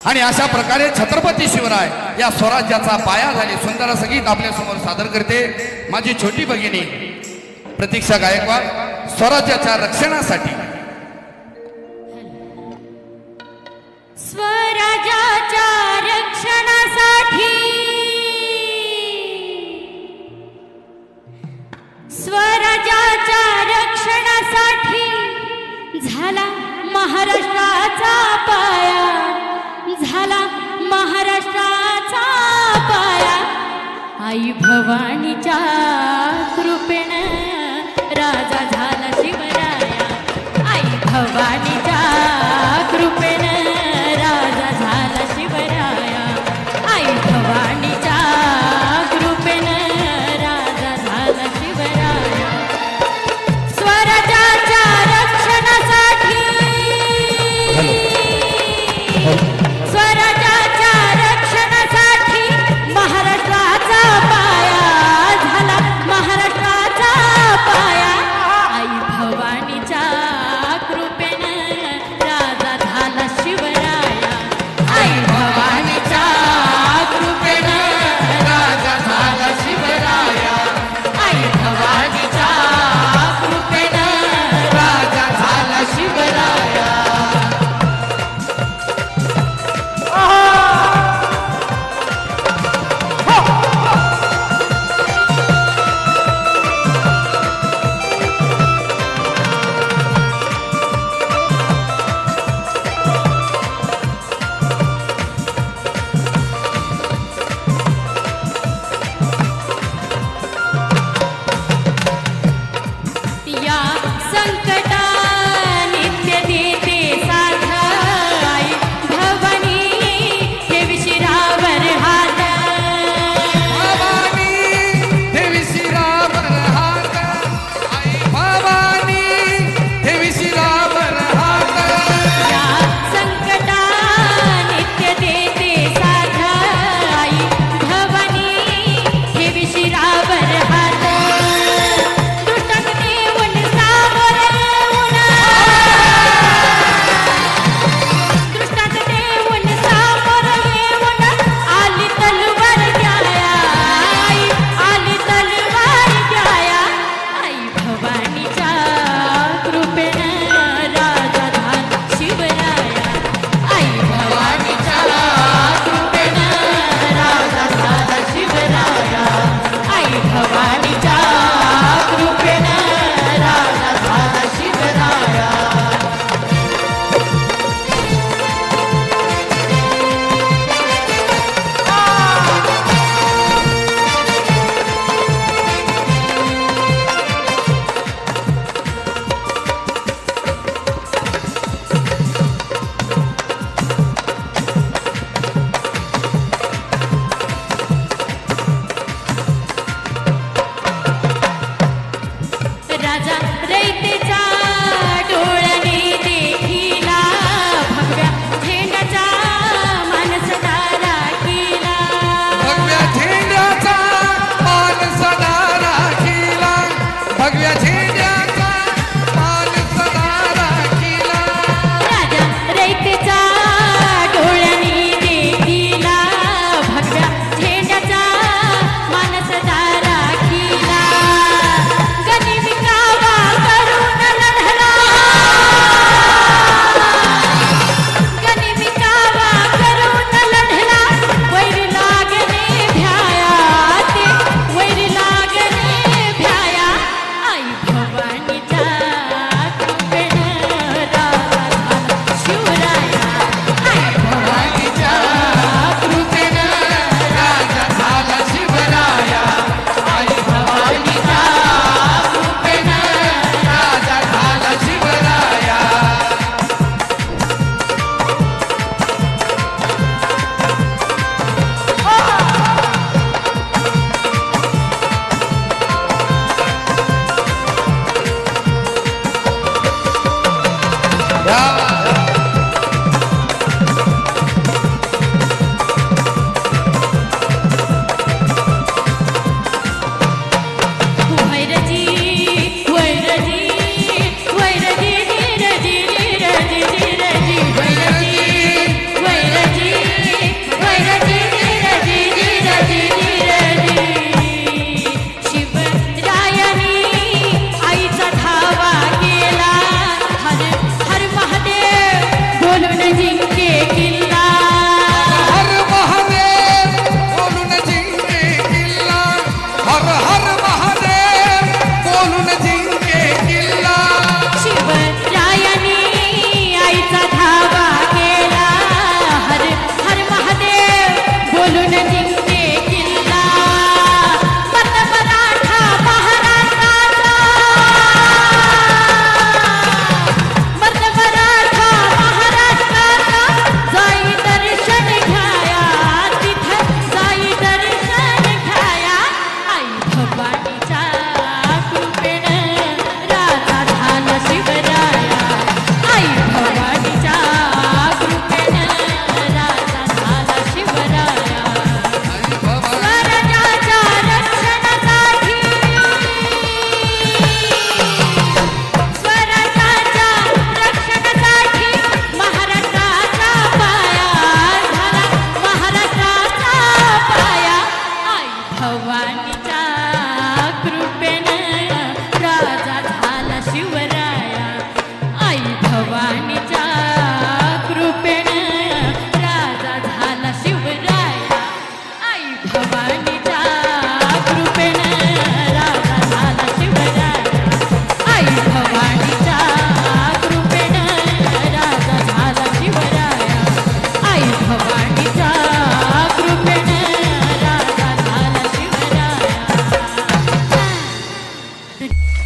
आणि अशा प्रकारे छत्रपती शिवराय या स्वराज्याचा पाया झाले सुंदर संगीत आपल्या समोर सादर करते माझी छोटी भगिनी प्रतीक्षा गायकवाड स्वराज्याच्या रक्षणासाठी स्वराज्याच्या रक्षणासाठी स्वराज्याच्या रक्षणासाठी झाला महाराष्ट्राचा पाया झाला महाराष्ट्राचा पाया आई भवानीच्या कृपेनं राजा झाला शिवराया आई भवानीच्या कृपेनं राजा झाला शिवराया आई भवानीच्या कृपेनं राजा झाला शिवराया स्वराज्याच्या रक्षणासाठी स्वराज्याच्या रक्षणासाठी महाराष्ट्राचा पाया झाला महाराष्ट्राचा पाया आई भवानीच्या कृपेनं हर हर महादेव बोलून जिंके किल्ला शिवरायांनी आईचा धावा केला हर हर महादेव बोलून जिंके किल्ला मर्द मराठा महाराष्ट्राचा मर्द मराठा महाराष्ट्राचा जाई दर्शन घ्याया तिथं जाई दर्शन घ्याया आई भवानीच्या कृपेनं राजा झाला शिवराया आई भवानीच्या कृपेनं राजा झाला शिवराया स्वराज्याच्या रक्षणासाठी स्वराज्याच्या रक्षणासाठी महाराष्ट्राचा पाया झाला महाराष्ट्राचा पाया आई भवानीच्या कृपेनं राजा झाला शिवराया आई भवानीच्या कृपेनं राजा झाला शिवराया आई भवानीच्या कृपेनं राजा झाला शिवराया आई भवानीच्या कृपेनं राजा झाला शिवराया आई भवानीच्या कृपेनं राजा झाला शिवराया